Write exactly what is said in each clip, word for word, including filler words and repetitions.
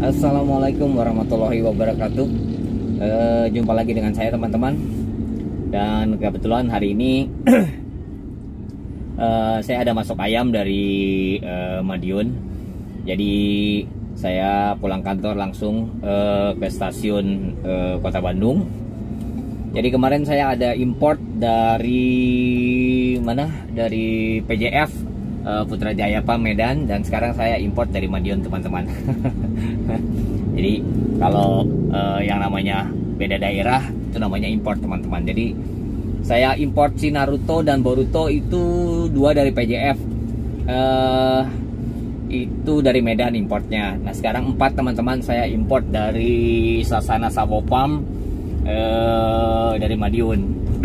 Assalamualaikum warahmatullahi wabarakatuh. e, Jumpa lagi dengan saya teman-teman. Dan kebetulan hari ini e, saya ada masuk ayam dari e, Madiun. Jadi saya pulang kantor langsung e, ke stasiun e, Kota Bandung. Jadi kemarin saya ada import dari mana? Dari P J F Putrajaya Medan, dan sekarang saya import dari Madiun teman-teman. Jadi kalau uh, yang namanya beda daerah itu namanya import teman-teman. Jadi saya import si Naruto dan Boruto itu dua dari P J F, uh, itu dari Medan importnya. Nah sekarang empat teman-teman saya import dari Sasana Sabopam uh, dari Madiun.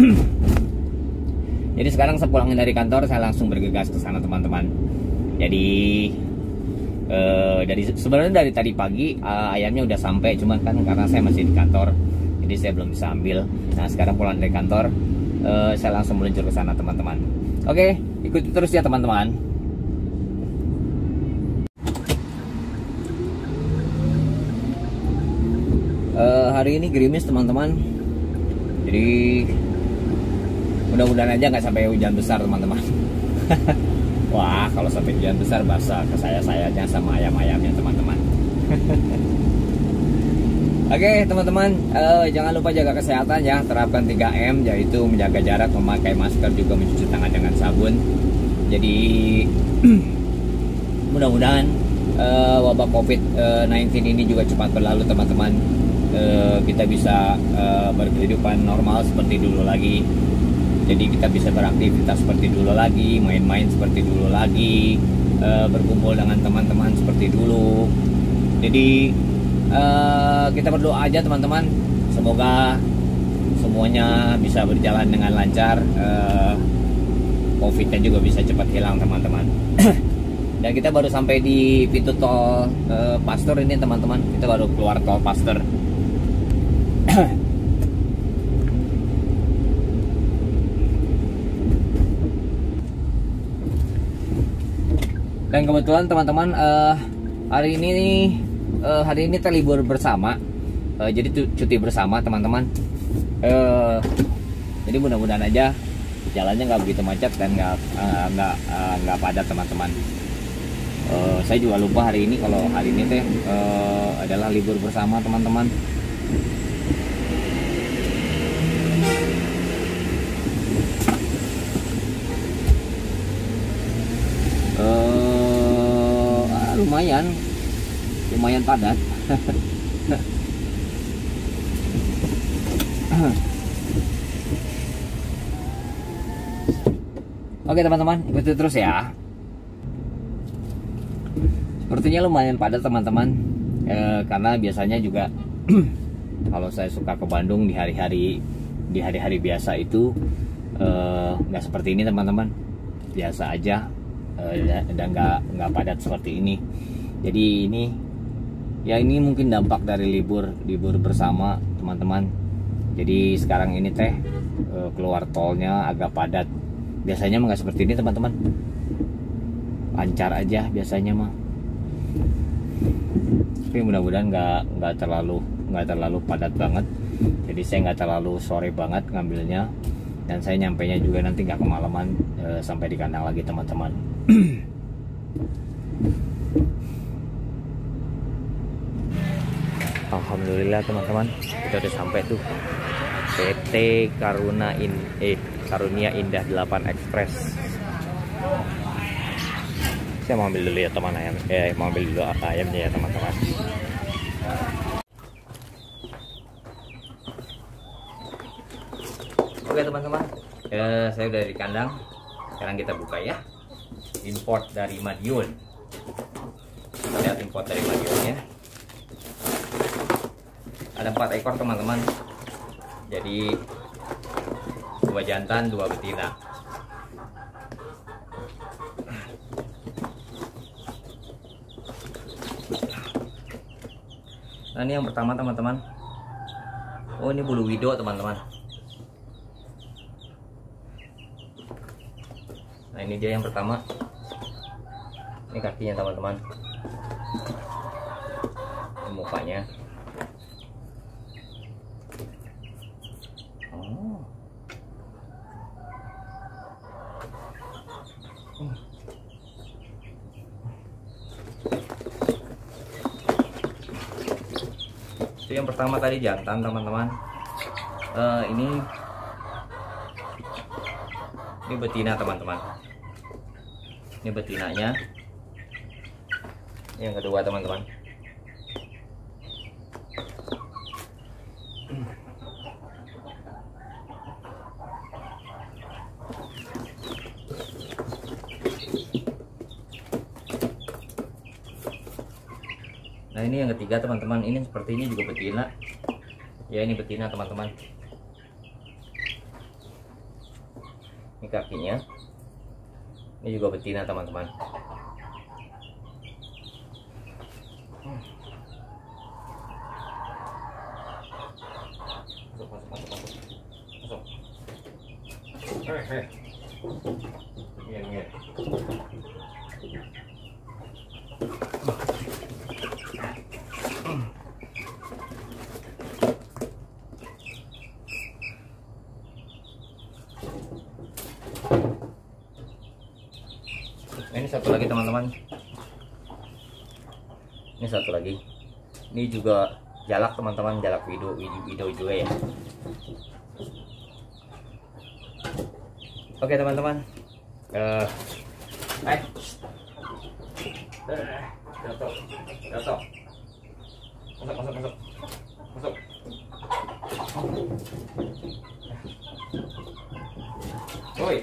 Jadi sekarang sepulangnya dari kantor saya langsung bergegas ke sana teman-teman. Jadi eh, dari sebenarnya dari tadi pagi eh, ayamnya udah sampai, cuman kan karena saya masih di kantor, jadi saya belum bisa ambil. Nah sekarang pulang dari kantor eh, saya langsung meluncur ke sana teman-teman. Oke, ikuti terus ya teman-teman. Eh, hari ini gerimis teman-teman. Jadi mudah-mudahan aja nggak sampai hujan besar teman-teman. Wah kalau sampai hujan besar basah ke saya-sayanya sama ayam-ayamnya teman-teman. Oke teman-teman, uh, jangan lupa jaga kesehatan ya. Terapkan tiga M, yaitu menjaga jarak, memakai masker, juga mencuci tangan dengan sabun. Jadi mudah-mudahan uh, wabah covid sembilan belas ini juga cepat berlalu teman-teman. uh, Kita bisa uh, berkehidupan normal seperti dulu lagi. Jadi kita bisa beraktivitas seperti dulu lagi, main-main seperti dulu lagi, e, berkumpul dengan teman-teman seperti dulu. Jadi e, kita berdoa aja teman-teman, semoga semuanya bisa berjalan dengan lancar, e, Covid-nya juga bisa cepat hilang teman-teman. Dan kita baru sampai di pintu tol e, Pasteur ini teman-teman, kita baru keluar tol Pasteur. Dan kebetulan teman-teman uh, hari ini uh, hari ini kita libur bersama, uh, jadi cuti bersama teman-teman. Uh, jadi mudah-mudahan aja jalannya nggak begitu macet dan nggak uh, nggak uh, nggak padat teman-teman. Uh, saya juga lupa hari ini kalau hari ini teh uh, adalah libur bersama teman-teman. lumayan lumayan padat. Oke teman-teman, ikuti terus ya. Sepertinya lumayan padat teman-teman, e, karena biasanya juga kalau saya suka ke Bandung di hari-hari di hari-hari biasa itu nggak e, seperti ini teman-teman, biasa aja. Dan nggak nggak padat seperti ini. Jadi ini ya ini mungkin dampak dari libur libur bersama teman-teman. Jadi sekarang ini teh keluar tolnya agak padat. Biasanya mah nggak seperti ini teman-teman, lancar aja biasanya mah. Tapi mudah-mudahan nggak nggak terlalu nggak terlalu padat banget. Jadi saya nggak terlalu sore banget ngambilnya, dan saya nyampainya juga nanti nggak kemalaman e, sampai di kandang lagi teman-teman. Alhamdulillah teman-teman, kita udah sampai tuh P T Karuna In eh Karunia Indah delapan Express. Saya mau ambil dulu ya teman ayam, eh mau ambil dulu ayamnya ya teman-teman. Oke teman-teman, eh, saya udah di kandang. Sekarang kita buka ya. Import dari Madiun. Kita lihat import dari Madiunnya. Ada empat ekor teman-teman. Jadi dua jantan, dua betina. Nah ini yang pertama teman-teman. Oh ini bulu wido teman-teman. Nah ini dia yang pertama. Ini kakinya teman-teman. bapaknya. Oh. Hmm. Itu yang pertama tadi jantan teman-teman. Uh, ini ini betina teman-teman. Ini betinanya. Yang kedua teman-teman. Nah ini yang ketiga teman-teman, ini sepertinya juga betina. Ya ini betina teman-teman. Ini kakinya. Ini juga betina teman-teman. Masuk, masuk, masuk, masuk. Masuk. Hei, hei. Iya, iya. Ini satu lagi teman-teman. Ini satu lagi. Ini juga jalak teman-teman, jalak wido, wido juga ya. Oke teman-teman. Eh, eh, jatuh, jatuh. Masuk, masuk, masuk, masuk. Woi.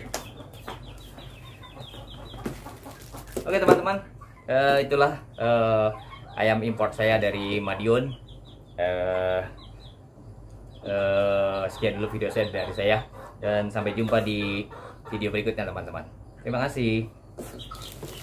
Oke teman-teman, uh, itulah uh, ayam import saya dari Madiun. Uh, uh, sekian dulu video saya dari saya, dan sampai jumpa di video berikutnya teman-teman. Terima kasih.